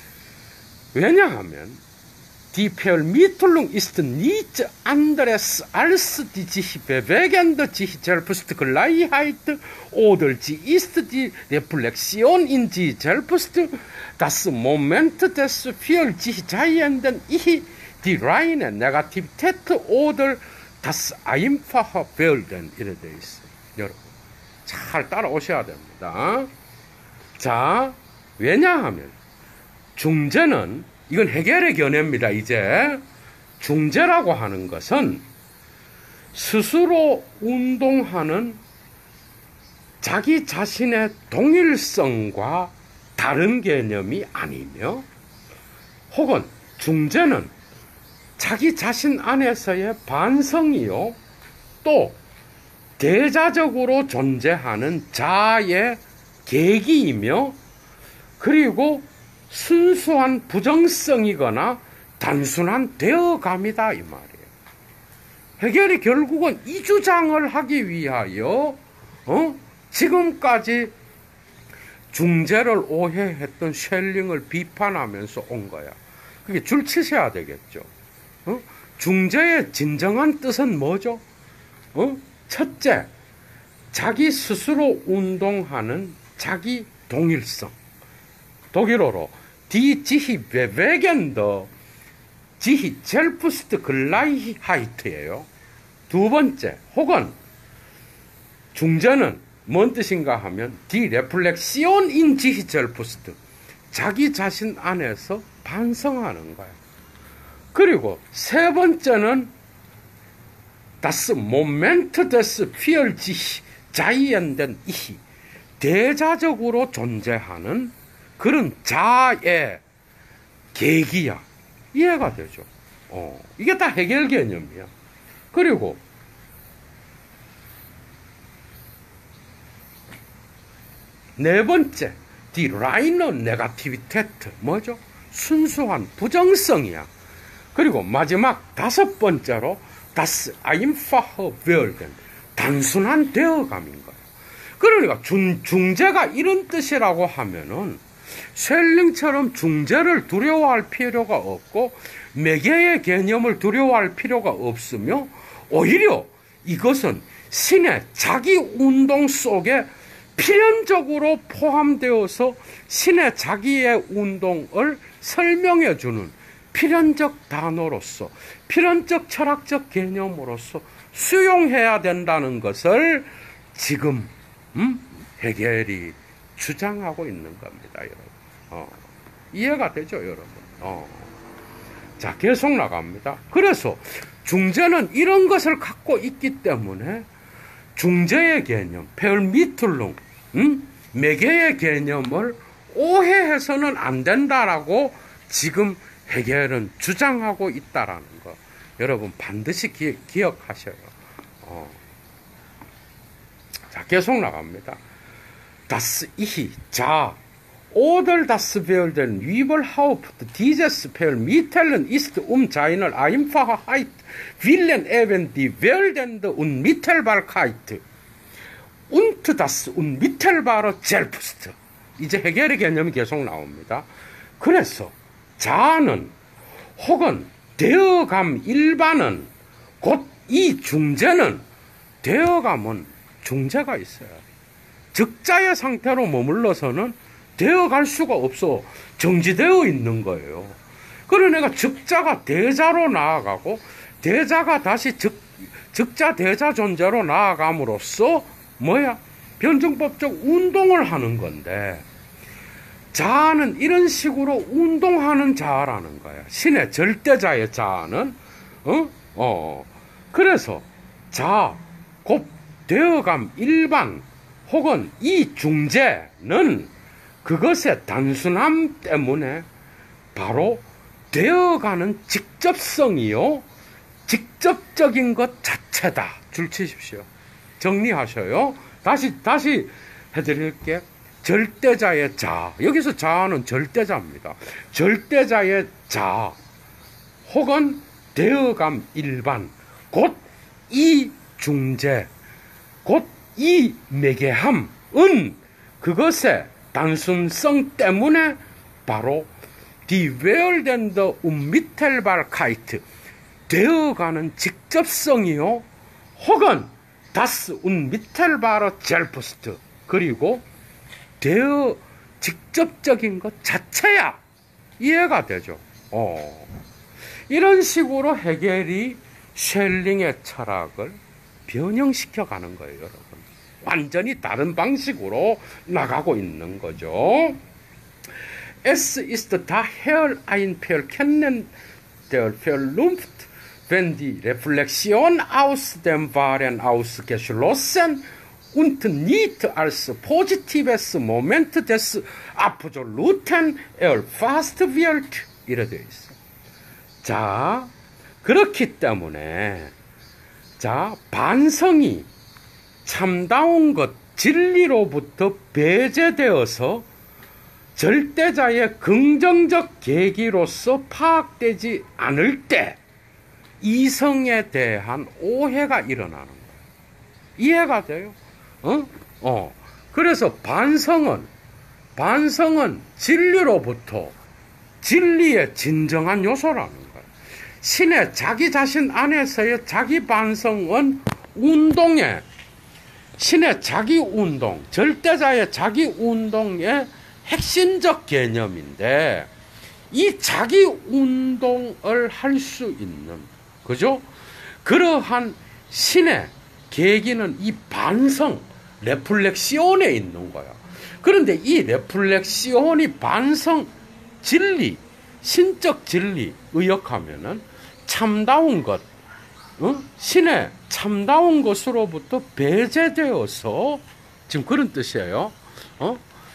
왜냐하면 Die Vermittlung ist nicht anderes als die sich bewegende sich selbst Gleichheit oder sie ist die Reflexion in sich selbst, das Moment des für sich Seienden Ich, die reine Negativität oder das einfache Werden. 이래 되어 있어요. 여러분, 잘 따라오셔야 됩니다. 자, 왜냐하면 중재는 이건 해겔의 견해입니다. 이제 중재라고 하는 것은 스스로 운동하는 자기 자신의 동일성과 다른 개념이 아니며, 혹은 중재는 자기 자신 안에서의 반성이요, 또 대자적으로 존재하는 자아의 계기이며, 그리고 순수한 부정성이거나 단순한 되어감이다, 이 말이에요. 해겔이 결국은 이 주장을 하기 위하여 어? 지금까지 중재를 오해했던 쉘링을 비판하면서 온 거야. 그게 줄치셔야 되겠죠. 어? 중재의 진정한 뜻은 뭐죠? 어? 첫째, 자기 스스로 운동하는 자기 동일성. 독일어로 Die sich bewegende sich selbst Gleichheit예요. 두 번째, 혹은 중재는 뭔 뜻인가 하면 Die Reflexion in sich selbst, 자기 자신 안에서 반성하는 거예요. 그리고 세 번째는 Das Moment des für sich Seienden Ich, 대자적으로 존재하는 그런 자의 계기야. 이해가 되죠? 어, 이게 다 해겔 개념이야. 그리고 네 번째, Die reine Negativität, 뭐죠? 순수한 부정성이야. 그리고 마지막 다섯 번째로 Das einfache Werden, 단순한 되어감인 거예요. 그러니까 중, 중재가 이런 뜻이라고 하면은 쉘링처럼 중재를 두려워할 필요가 없고 매개의 개념을 두려워할 필요가 없으며, 오히려 이것은 신의 자기 운동 속에 필연적으로 포함되어서 신의 자기의 운동을 설명해 주는 필연적 단어로서, 필연적 철학적 개념으로서 수용해야 된다는 것을 지금 음? 해겔이 주장하고 있는 겁니다, 여러분. 어, 이해가 되죠, 여러분? 어. 자, 계속 나갑니다. 그래서 중재는 이런 것을 갖고 있기 때문에 중재의 개념, 페얼미툴룽, 음? 매개의 개념을 오해해서는 안 된다라고 지금 해겔은 주장하고 있다라는 거, 여러분 반드시 기, 기억하셔요. 어. 자, 계속 나갑니다. Das Ich, 자, oder das Werden überhaupt dieses Vermitteln ist um seiner Einfachheit willen eben die werdende Unmittelbarkeit und das Unmittelbare selbst. 이제 해겔의 개념이 계속 나옵니다. 그래서 자아는 혹은 되어감 일반은 곧 이 중재는, 되어감은 중재가 있어야 돼. 적자의 상태로 머물러서는 되어갈 수가 없어. 정지되어 있는 거예요. 그러니까 적자가 대자로 나아가고 대자가 다시 적, 적자 대자 존재로 나아감으로써 뭐야? 변증법적 운동을 하는 건데, 자아는 이런 식으로 운동하는 자아라는 거야. 신의 절대자의 자아는 어? 어. 그래서 자, 곧 되어감 일반 혹은 이 중재는 그것의 단순함 때문에 바로 되어가는 직접성이요, 직접적인 것 자체다. 줄치십시오. 정리하셔요. 다시 다시 해드릴게. 절대자의 자, 여기서 자아는 절대자입니다. 절대자의 자 혹은 되어감 일반, 곧 이 중재, 곧 이 매개함은 그것의 단순성 때문에 바로 die werdende Unmittelbarkeit, 되어가는 직접성이요, 혹은 das Unmittelbare selbst, 그리고 되어 직접적인 것 자체야. 이해가 되죠? 어. 이런 식으로 헤겔이 셸링의 철학을 변형시켜 가는 거예요, 여러분. 완전히 다른 방식으로 나가고 있는 거죠. Es ist daher ein Verkennen der Vernunft, wenn die Reflexion aus dem Wahren ausgeschlossen und nicht als positives Moment des Absoluten erfasst wird. 이래 되어 있어. 자, 그렇기 때문에, 자, 반성이 참다운 것, 진리로부터 배제되어서 절대자의 긍정적 계기로서 파악되지 않을 때 이성에 대한 오해가 일어나는 거예요. 이해가 돼요? 어? 어. 그래서 반성은, 반성은 진리로부터 진리의 진정한 요소라는 거예요. 신의 자기 자신 안에서의 자기 반성은 운동의, 신의 자기 운동, 절대자의 자기 운동의 핵심적 개념인데, 이 자기 운동을 할 수 있는, 그죠? 그러한 신의 계기는 이 반성, 레플렉시온에 있는 거야. 그런데 이 레플렉시온이 반성, 진리, 신적 진리 의역하면은 참다운 것, 어? 신의 참다운 것으로부터 배제되어서, 지금 그런 뜻이에요. 어?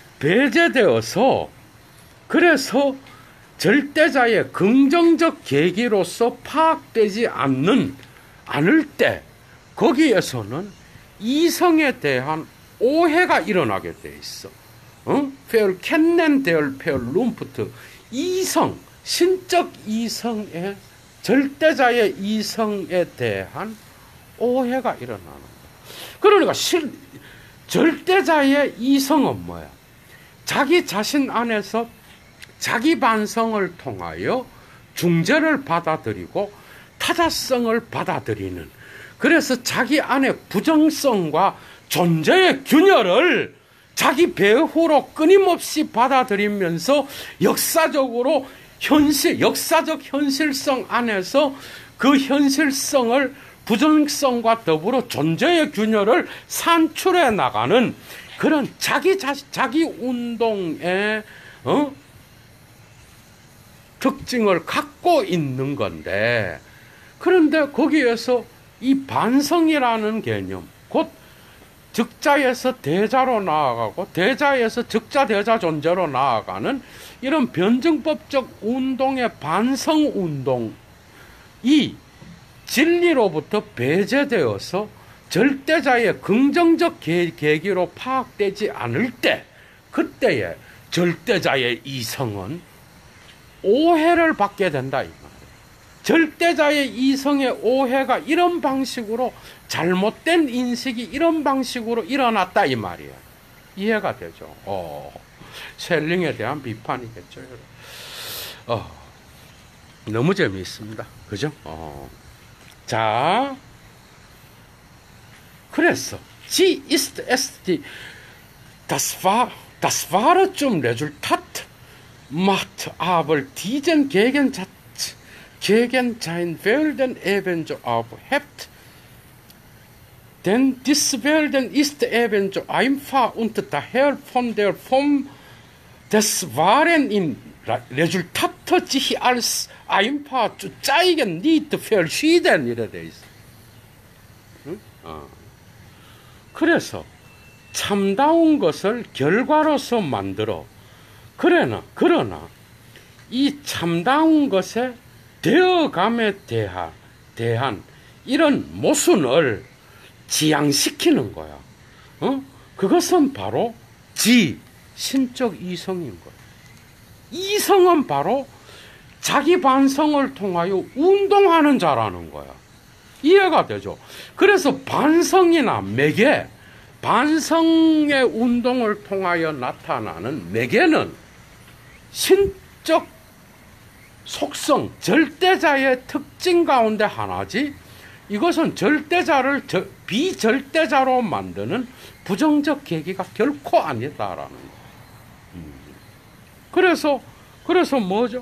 배제되어서, 그래서 절대자의 긍정적 계기로서 파악되지 않는, 않을 때, 거기에서는 이성에 대한 오해가 일어나게 돼 있어. 어? Verkennen der Vernunft, 이성, 신적 이성의, 절대자의 이성에 대한 오해가 일어나는 거야. 그러니까 실, 절대자의 이성은 뭐야? 자기 자신 안에서 자기 반성을 통하여 중재를 받아들이고 타자성을 받아들이는, 그래서 자기 안에 부정성과 존재의 균열을 자기 배후로 끊임없이 받아들이면서 역사적으로 현실, 역사적 현실성 안에서 그 현실성을, 부정성과 더불어 존재의 균열을 산출해 나가는 그런 자기 자신, 자기 운동의 어? 특징을 갖고 있는 건데, 그런데 거기에서 이 반성이라는 개념, 곧 즉자에서 대자로 나아가고 대자에서 즉자 대자 존재로 나아가는 이런 변증법적 운동의 반성 운동이 진리로부터 배제되어서 절대자의 긍정적 계기로 파악되지 않을 때, 그때의 절대자의 이성은 오해를 받게 된다 이 말이에요. 절대자의 이성의 오해가 이런 방식으로, 잘못된 인식이 이런 방식으로 일어났다 이 말이에요. 이해가 되죠? 어, 셸링에 대한 비판이겠죠. 어, 너무 재미있습니다. 그죠? 어. 자, 그래서 Sie ist es, die, das war, das war zum Resultat, macht aber diesen Gegensatz gegen sein Werden ebenso aufhebt, denn dieses Werden ist ebenso einfach und daher von der Form des Wahren im Resultat sich als einfach zu zeigen nicht verschieden. 이래 돼 있어. 응? 어. 그래서 참다운 것을 결과로서 만들어, 그러나 그러나 이 참다운 것의 되어감에 대한, 대한 이런 모순을 지양시키는 거야. 어? 그것은 바로 지, 신적 이성인 거야. 이성은 바로 자기 반성을 통하여 운동하는 자라는 거야. 이해가 되죠? 그래서 반성이나 매개, 반성의 운동을 통하여 나타나는 매개는 신적 속성, 절대자의 특징 가운데 하나지, 이것은 절대자를 비절대자로 만드는 부정적 계기가 결코 아니다라는 거예요. 그래서, 그래서 뭐죠?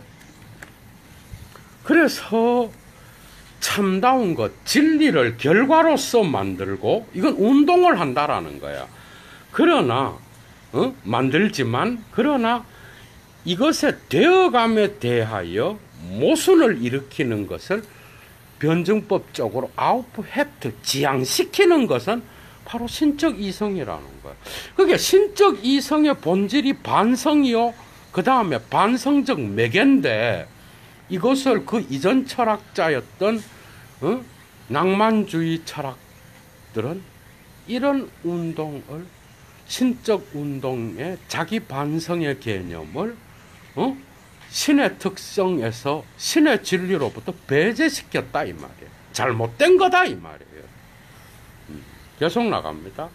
그래서 참다운 것, 진리를 결과로서 만들고, 이건 운동을 한다라는 거야. 그러나, 어? 만들지만, 그러나 이것의 되어감에 대하여 모순을 일으키는 것을 변증법적으로 아웃프 헵트, 지향시키는 것은 바로 신적 이성이라는 거예요. 그게 신적 이성의 본질이 반성이요, 그 다음에 반성적 매개인데, 이것을 그 이전 철학자였던 어? 낭만주의 철학들은 이런 운동을, 신적 운동의 자기 반성의 개념을 어? 신의 특성에서 신의 진리로부터 배제시켰다 이 말이에요. 잘못된 거다 이 말이에요. 음, 계속 나갑니다.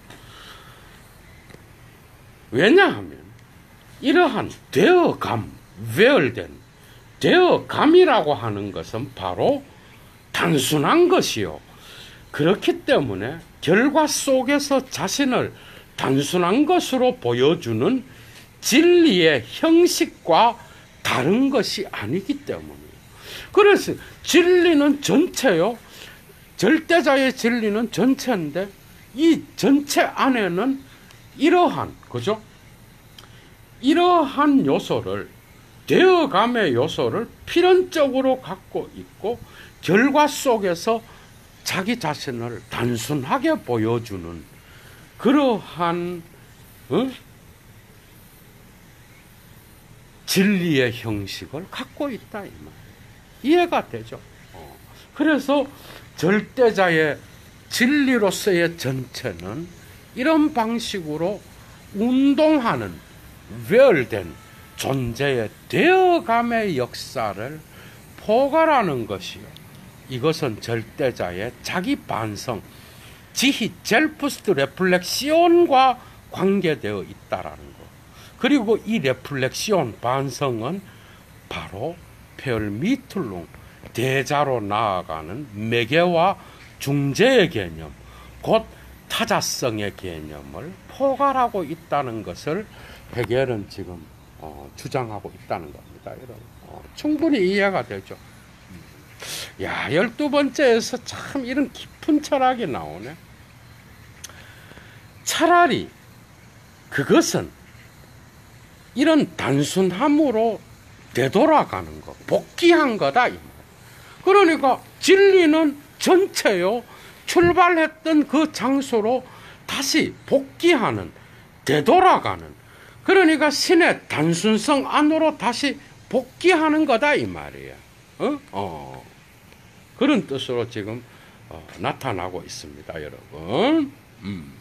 왜냐하면 이러한 되어감, 외열된 되어감이라고 하는 것은 바로 단순한 것이요, 그렇기 때문에 결과 속에서 자신을 단순한 것으로 보여주는 진리의 형식과 다른 것이 아니기 때문이에요. 그래서 진리는 전체요, 절대자의 진리는 전체인데, 이 전체 안에는 이러한, 그죠? 이러한 요소를, 되어감의 요소를 필연적으로 갖고 있고, 결과 속에서 자기 자신을 단순하게 보여주는 그러한 어? 진리의 형식을 갖고 있다 이 말. 이해가 되죠? 어. 그래서 절대자의 진리로서의 전체는 이런 방식으로 운동하는 외열된 존재의 되어감의 역사를 포괄하는 것이요, 이것은 절대자의 자기 반성, 지히 젤프스트 레플렉시온과 관계되어 있다라는 것. 그리고 이 레플렉시온, 반성은 바로 페얼미툴룽, 대자로 나아가는 매개와 중재의 개념, 곧 타자성의 개념을 포괄하고 있다는 것을 헤겔은 지금 어, 주장하고 있다는 겁니다. 여러분, 어, 충분히 이해가 되죠. 야, 열두 번째에서 참 이런 깊은 철학이 나오네. 차라리 그것은 이런 단순함으로 되돌아가는 거, 복귀한 거다 이 말. 그러니까 진리는 전체요, 출발했던 그 장소로 다시 복귀하는, 되돌아가는, 그러니까 신의 단순성 안으로 다시 복귀하는 거다 이 말이야. 어? 어. 그런 뜻으로 지금 어, 나타나고 있습니다, 여러분. 음.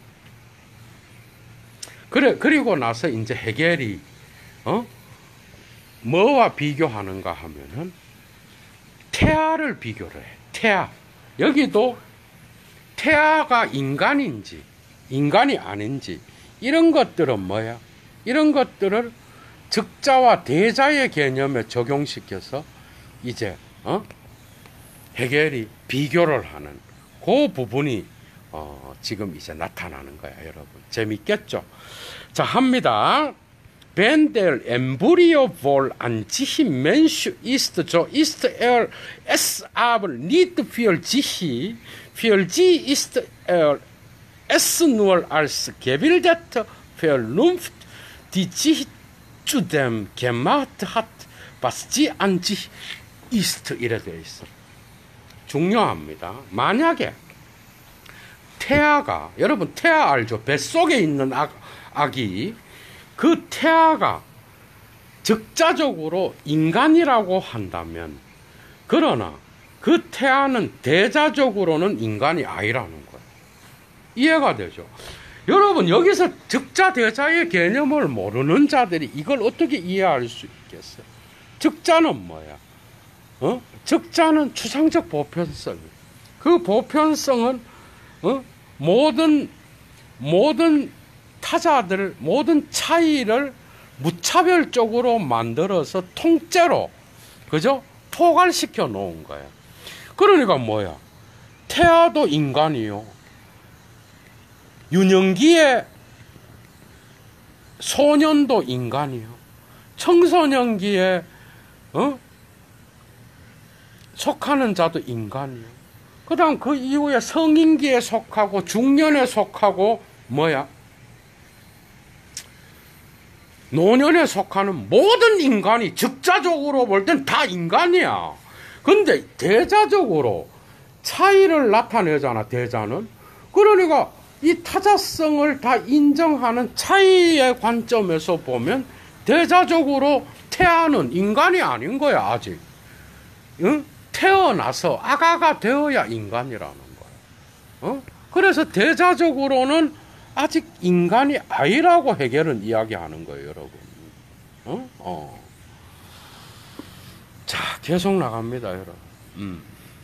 그래, 그리고 나서 이제 헤겔이 어? 뭐와 비교하는가 하면은 태아를 비교를 해. 태아. 여기도 태아가 인간인지 인간이 아닌지 이런 것들은 뭐야? 이런 것들을 즉자와 대자의 개념에 적용시켜서 이제 어? 헤겔이 비교를 하는 그 부분이 어, 지금 이제 나타나는 거야, 여러분. 재밌겠죠? 자, 합니다. Wenn der Embryo wohl an sich Mensch ist, so ist er es aber nicht für sich. Für sie ist er es nur als gebildete Vernunft, die sich zu dem gemacht hat, was sie an sich ist. 이래 되어 있어. 중요합니다. 만약에 태아가, 여러분 태아 알죠? 뱃속에 있는 아, 아기, 그 태아가 적자적으로 인간이라고 한다면, 그러나 그 태아는 대자적으로는 인간이 아니라는 거예요. 이해가 되죠? 여러분, 여기서 적자 대자의 개념을 모르는 자들이 이걸 어떻게 이해할 수 있겠어요? 적자는 뭐야? 어? 적자는 추상적 보편성. 그 보편성은 어? 모든 모든 타자들 모든 차이를 무차별적으로 만들어서 통째로 그죠? 포괄시켜 놓은 거야. 그러니까 뭐야? 태아도 인간이요. 유년기의 소년도 인간이요. 청소년기에 어? 속하는 자도 인간이요. 그 다음 그 이후에 성인기에 속하고 중년에 속하고 뭐야? 노년에 속하는 모든 인간이 적자적으로 볼 땐 다 인간이야. 근데 대자적으로 차이를 나타내잖아, 대자는. 그러니까 이 타자성을 다 인정하는 차이의 관점에서 보면 대자적으로 태아는 인간이 아닌 거야, 아직. 응? 태어나서 아가가 되어야 인간이라는 거야. 어? 그래서 대자적으로는 아직 인간이 아니라고 해결은 이야기하는 거예요, 여러분. 어? 어. 자, 계속 나갑니다, 여러분. 음.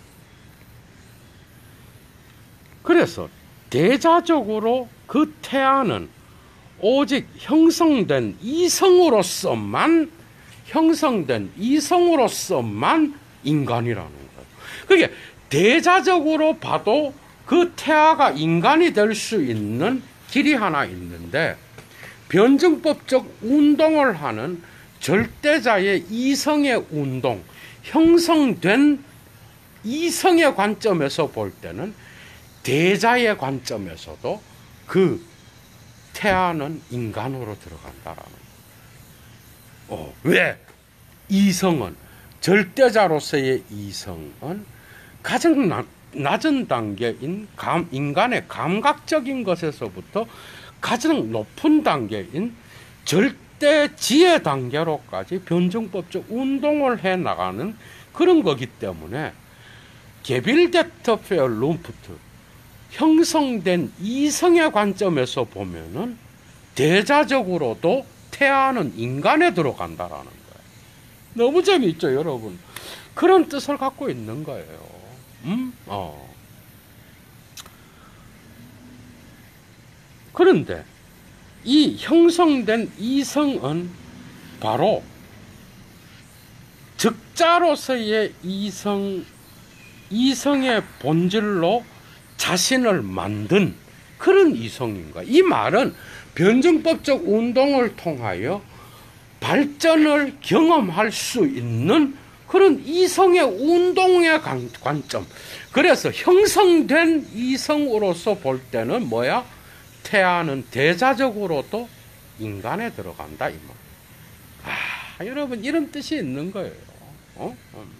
그래서 대자적으로 그 태아는 오직 형성된 이성으로서만 형성된 이성으로서만 인간이라는 거예요. 그게 대자적으로 봐도 그 태아가 인간이 될 수 있는 길이 하나 있는데, 변증법적 운동을 하는 절대자의 이성의 운동, 형성된 이성의 관점에서 볼 때는 대자의 관점에서도 그 태아는 인간으로 들어간다라는 거예요. 어, 왜? 이성은, 절대자로서의 이성은 가장 나, 낮은 단계인 감, 인간의 감각적인 것에서부터 가장 높은 단계인 절대지혜 단계로까지 변증법적 운동을 해 나가는 그런 거기 때문에 게빌데트 페어 룸프트 형성된 이성의 관점에서 보면은 대자적으로도 태아는 인간에 들어간다라는 거예요. 너무 재미있죠, 여러분? 그런 뜻을 갖고 있는 거예요. 음? 어. 그런데 이 형성된 이성은 바로 적자로서의 이성, 이성의 본질로 자신을 만든 그런 이성인 거야. 이 말은 변증법적 운동을 통하여 발전을 경험할 수 있는 그런 이성의 운동의 관점. 그래서 형성된 이성으로서 볼 때는 뭐야? 태아는 대자적으로도 인간에 들어간다, 이 말. 아, 여러분, 이런 뜻이 있는 거예요. 어?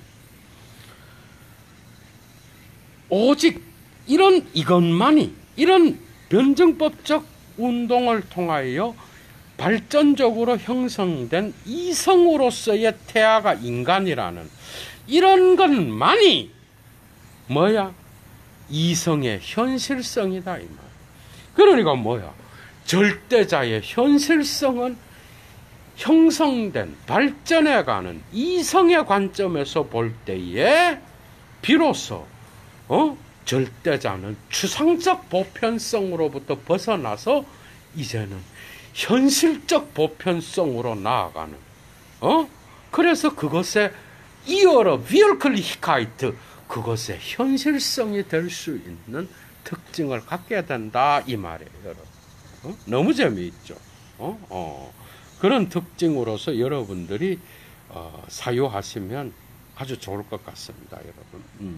오직 이런 이것만이, 이런 변증법적 운동을 통하여 발전적으로 형성된 이성으로서의 태아가 인간이라는 이런 것만이 뭐야? 이성의 현실성이다, 이 말. 그러니까 뭐야? 절대자의 현실성은 형성된, 발전해가는 이성의 관점에서 볼 때에 비로소 어? 절대자는 추상적 보편성으로부터 벗어나서 이제는 현실적 보편성으로 나아가는, 어? 그래서 그것에 이어러 비얼클리히카이트, 그것의 현실성이 될 수 있는 특징을 갖게 된다, 이 말이에요, 여러분. 어? 너무 재미있죠? 어? 어. 그런 특징으로서 여러분들이 어, 사유하시면 아주 좋을 것 같습니다, 여러분. 음.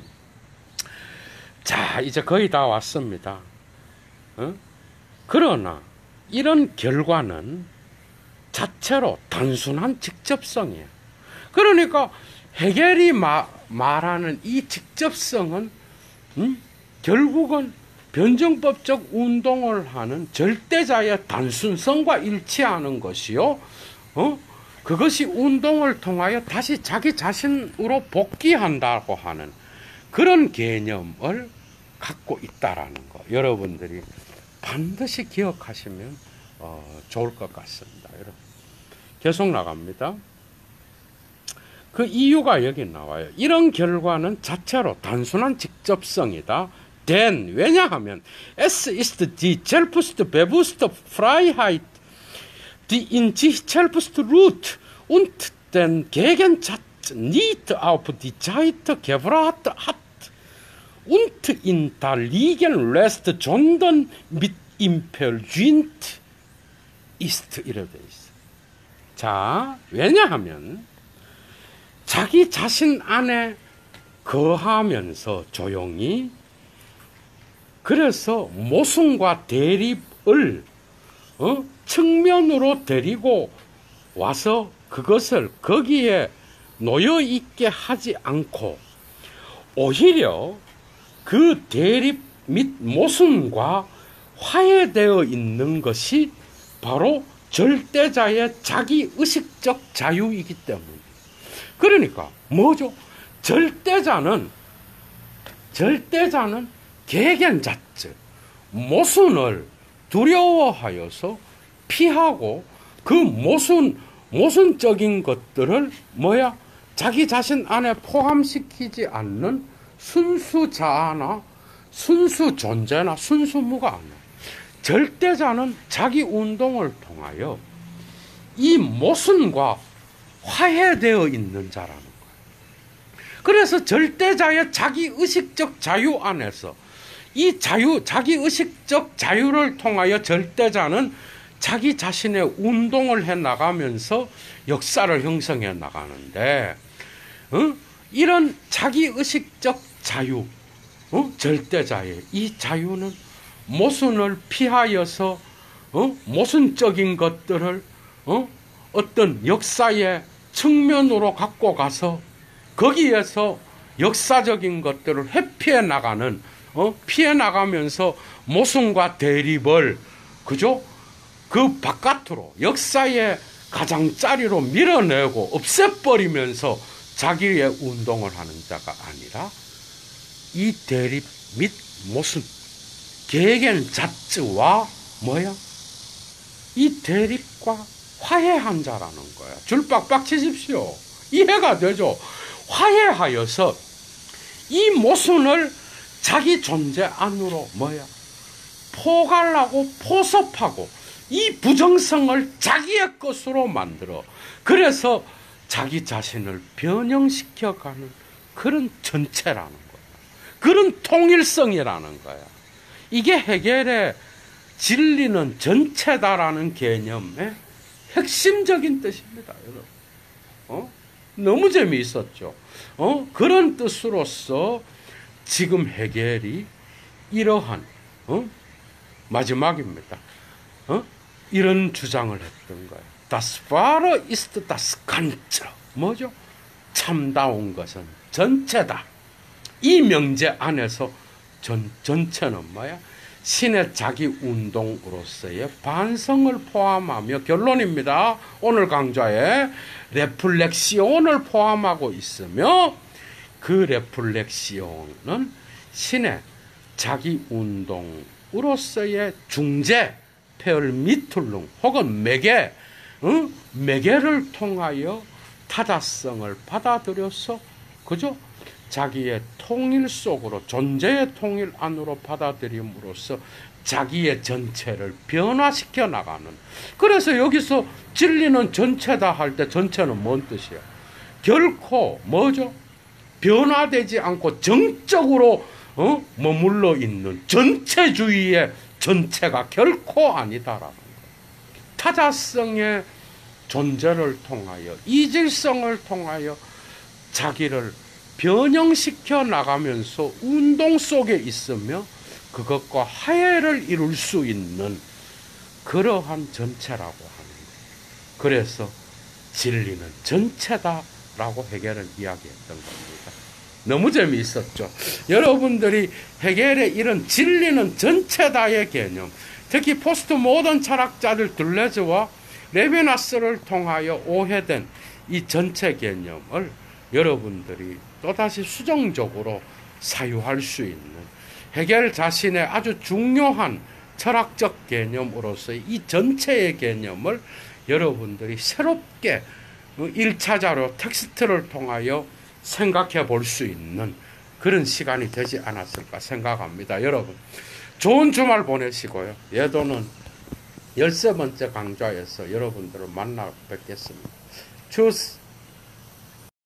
자, 이제 거의 다 왔습니다. 어? 그러나 이런 결과는 자체로 단순한 직접성이에요. 그러니까 헤겔이 마, 말하는 이 직접성은 음? 결국은 변증법적 운동을 하는 절대자의 단순성과 일치하는 것이요. 어? 그것이 운동을 통하여 다시 자기 자신으로 복귀한다고 하는 그런 개념을 갖고 있다라는 거. 여러분들이 반드시 기억하시면 어, 좋을 것 같습니다. 여러분. 계속 나갑니다. 그 이유가 여기 나와요. 이런 결과는 자체로 단순한 직접성이다. denn 왜냐하면 es ist die selbst bewusste Freiheit, die in sich selbst ruht und den Gegensatz nicht auf die Zeit gebracht hat und ihn da liegen lässt, sondern mit ihm versöhnt ist. 이렇게 돼 있어. 자, 왜냐하면 자기 자신 안에 거하면서 조용히, 그래서 모순과 대립을 어? 측면으로 데리고 와서 그것을 거기에 놓여 있게 하지 않고 오히려 그 대립 및 모순과 화해되어 있는 것이 바로 절대자의 자기의식적 자유이기 때문입니다. 그러니까 뭐죠? 절대자는 절대자는 개견자체, 모순을 두려워하여서 피하고 그 모순, 모순적인 것들을 뭐야? 자기 자신 안에 포함시키지 않는 순수 자아나 순수 존재나 순수 무가 아니야. 절대자는 자기 운동을 통하여 이 모순과 화해되어 있는 자라는 거예요. 그래서 절대자의 자기의식적 자유 안에서 이 자유, 자기의식적 자유를 통하여 절대자는 자기 자신의 운동을 해 나가면서 역사를 형성해 나가는데, 어? 이런 자기의식적 자유, 어? 절대자의 이 자유는 모순을 피하여서 어? 모순적인 것들을 어? 어떤 역사의 측면으로 갖고 가서 거기에서 역사적인 것들을 회피해 나가는, 어? 피해 나가면서 모순과 대립을, 그죠? 그 바깥으로 역사의 가장자리로 밀어내고 없애버리면서 자기의 운동을 하는 자가 아니라 이 대립 및 모순, 개견 자체와 뭐야? 이 대립과 화해한 자라는 거야. 줄 빡빡 치십시오. 이해가 되죠? 화해하여서 이 모순을 자기 존재 안으로 뭐야? 포괄하고 포섭하고 이 부정성을 자기의 것으로 만들어, 그래서 자기 자신을 변형시켜가는 그런 전체라는 거야. 그런 통일성이라는 거야. 이게 해겔의 진리는 전체다라는 개념의 핵심적인 뜻입니다, 여러분. 어? 너무 재미있었죠. 어? 그런 뜻으로서 지금 해겔이 이러한 어? 마지막입니다. 어? 이런 주장을 했던 거예요. Das Wahre ist das Ganze. 뭐죠? 참다운 것은 전체다. 이 명제 안에서 전, 전체는 뭐야? 신의 자기 운동으로서의 반성을 포함하며, 결론입니다. 오늘 강좌에 레플렉시온을 포함하고 있으며, 그 레플렉시온은 신의 자기 운동으로서의 중재, 페얼미툴룽 혹은 매개, 응? 매개를 통하여 타자성을 받아들여서, 그죠? 자기의 통일 속으로, 존재의 통일 안으로 받아들임으로써 자기의 전체를 변화시켜 나가는. 그래서 여기서 진리는 전체다 할 때 전체는 뭔 뜻이야? 결코 뭐죠? 변화되지 않고 정적으로 어? 머물러 있는 전체주의의 전체가 결코 아니다라는 거예요. 타자성의 존재를 통하여, 이질성을 통하여 자기를 변형시켜 나가면서 운동 속에 있으며 그것과 화해를 이룰 수 있는 그러한 전체라고 하는 거예요. 그래서 진리는 전체다라고 해겔은 이야기했던 겁니다. 너무 재미있었죠. 여러분들이 해겔의 이런 진리는 전체다의 개념, 특히 포스트 모던 철학자들 둘레즈와 레비나스를 통하여 오해된 이 전체 개념을 여러분들이 또다시 수정적으로 사유할 수 있는, 해겔 자신의 아주 중요한 철학적 개념으로서의 이 전체의 개념을 여러분들이 새롭게 일 차 자료 텍스트를 통하여 생각해 볼 수 있는 그런 시간이 되지 않았을까 생각합니다. 여러분 좋은 주말 보내시고요. 예도는 열세 번째 강좌에서 여러분들을 만나 뵙겠습니다. 주스